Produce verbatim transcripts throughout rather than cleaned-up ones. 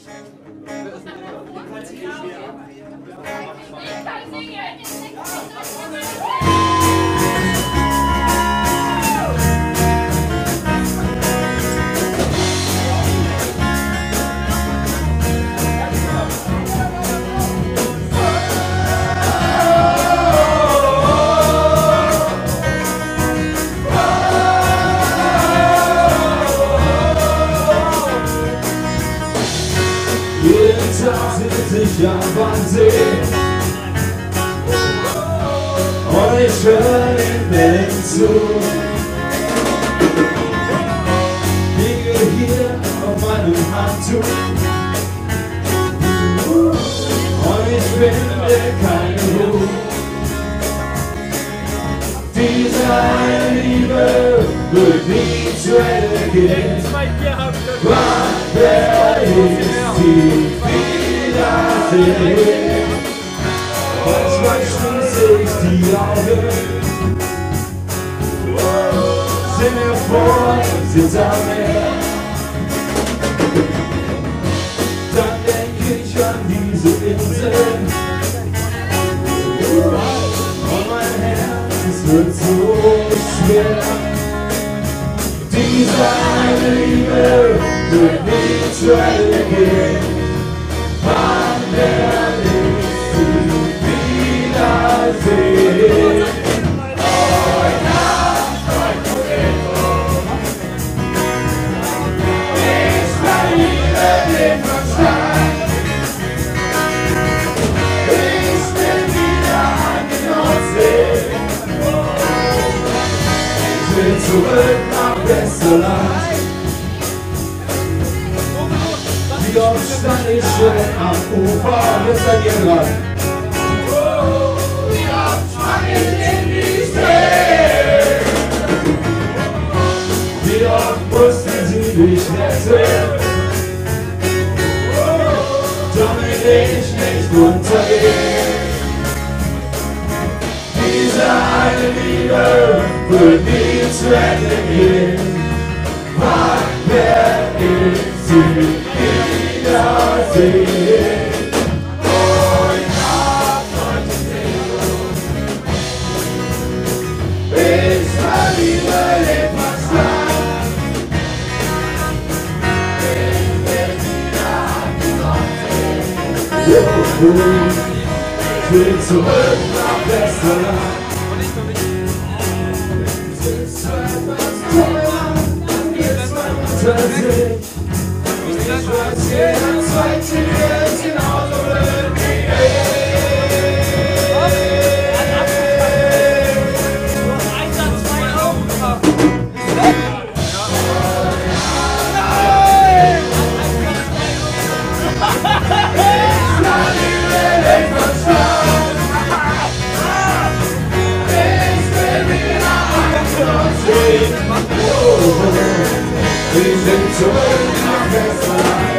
Ich am See und ich höre den Wellen zu. Liege hier auf meinem Handtuch und ich finde keine Ruhe. Diese eine Liebe wird nie zu Ende gehen. Wann werde ich sie wiedersehen? Manchmal schließe ich die Augen, steh mir vor, ich sitze am Meer. Dann denk ich an diese Insel und mein Herz wird so schwer. Diese eine Liebe wird nie zu Ende gehen. Wann werde ich sie wiedersehen? Heute Nacht, heute Mittwoch, ich verliere den Verstand. Ich bin wieder an die Nordsee. Ich will zurück nach Westerland. Wie oft stand ich schon am Ufer, jetzt seid ihr dran. Wie oft sprang ich in die See. Wie oft mussten sie mich retten, damit ich nicht untergehe. Diese eine Liebe wird nie zu Ende gehen. Wann werde ich sie wiedersehen? Heute Nacht, heute Mittwoch, ich verliere den Verstand. Ich bin wieder an die Nordsee. Ich will zurück nach Westerland. Ist etwas teuer, dann geht's weiter See. Ich weiß, jeder zweite wird genauso blöd wie ich. Einsatz zwei Augen gemacht. Nein! Ich verliere den Verstand. Ich bin wieder an die Nordsee. Ich bin zurück nach Westerland.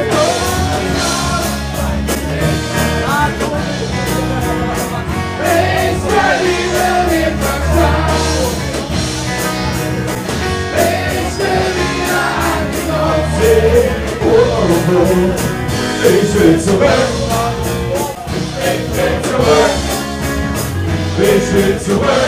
Ich verliere den Verstand. Ich will wieder an die Nordsee. Ich will zurück. Ich will zurück. Ich will zurück.